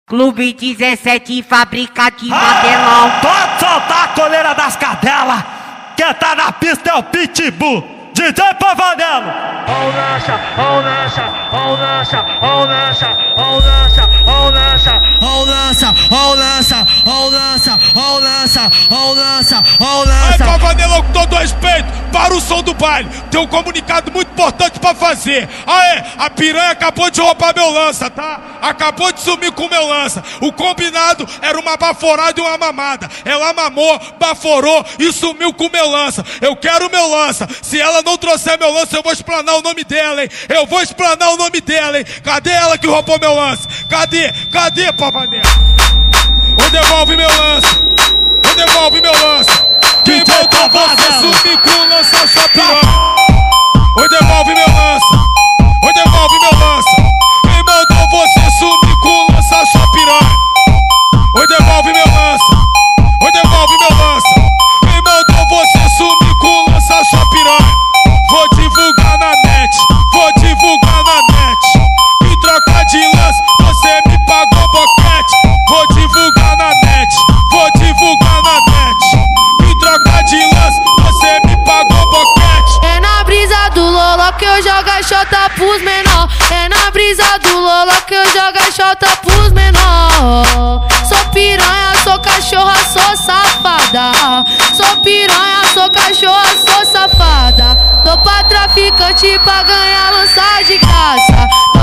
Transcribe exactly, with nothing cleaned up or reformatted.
Clube dezessete, fábrica de modelão. Pode soltar a coleira das cadelas. Quem tá na pista é o Pitbull. D J Pavanello. Ó lancha, ó lancha, ó lancha, ó lancha, ó lancha, ó lancha, ó lança, ó lança, ó lança, ó lança, ó lança, ó lança. Aí, Pavanello, com todo respeito, para o som do baile. Tem um comunicado muito importante pra fazer. Aê, a piranha acabou de roubar meu lança, tá? Acabou de sumir com meu lança. O combinado era uma baforada e uma mamada. Ela mamou, baforou e sumiu com meu lança. Eu quero meu lança. Se ela não trouxer meu lança, eu vou explanar o nome dela, hein? Eu vou explanar o nome dela, hein? Cadê ela que roubou meu lança? Cadê? Cadê, Pavanello? Ou devolve meu lança? Ou devolve meu lança? Quem voltou você sumir com o lança, sua piranha? Ou devolve meu lança? Ou devolve meu lança? Quem mandou você sumir com o lança, sua piranha? Ou devolve meu lança? Ou devolve meu lança? Quem mandou você sumir com o lança, sua piranha? Vou divulgar na net, vou divulgar na net. Me trocar de lance, você me pagou boquete. Vou divulgar na net, vou divulgar na net. Me trocar de lance, você me pagou boquete. É na brisa do Lolo que eu jogo a xota pros menor. É na brisa do Lolo que eu jogo a xota pros menor. Sou piranha, sou cachorra, sou safada. Sou piranha, sou cachorra, sou safada. Tô pra traficante pra ganhar lança de graça.